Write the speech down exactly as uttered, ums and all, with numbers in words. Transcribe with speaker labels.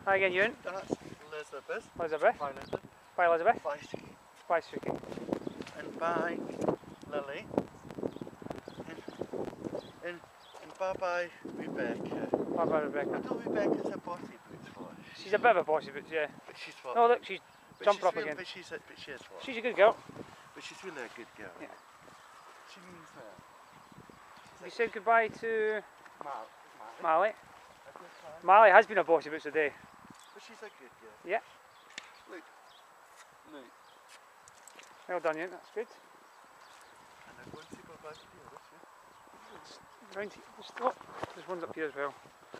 Speaker 1: Hi again, Ewan.
Speaker 2: That's Elizabeth.
Speaker 1: Elizabeth.
Speaker 2: Bye, Elizabeth.
Speaker 1: Bye, Elizabeth.
Speaker 2: Bye, Suki.
Speaker 1: Bye, Suki.
Speaker 2: And bye, Lily. And, and, and bye-bye, Rebecca.
Speaker 1: Bye, bye, Rebecca.
Speaker 2: I know Rebecca's a bossy boots for.
Speaker 1: She's a bit of a bossy boots, yeah.
Speaker 2: But she's what?
Speaker 1: Oh, look, she's
Speaker 2: but
Speaker 1: jumped
Speaker 2: she's
Speaker 1: up
Speaker 2: real,
Speaker 1: again.
Speaker 2: But she's, a, but she is what?
Speaker 1: She's a good girl.
Speaker 2: But she's really a good girl.
Speaker 1: Yeah.
Speaker 2: She means that.
Speaker 1: You said goodbye to
Speaker 2: Mal
Speaker 1: Mally.
Speaker 2: A good man.
Speaker 1: Mally has been a bossy boots today.
Speaker 2: But she's a good girl.
Speaker 1: Yeah.
Speaker 2: Look. Look.
Speaker 1: Well done, Ewan. That's good.
Speaker 2: And I'm going to go back here, this way.
Speaker 1: Round here. Just look. There's ones up here as well.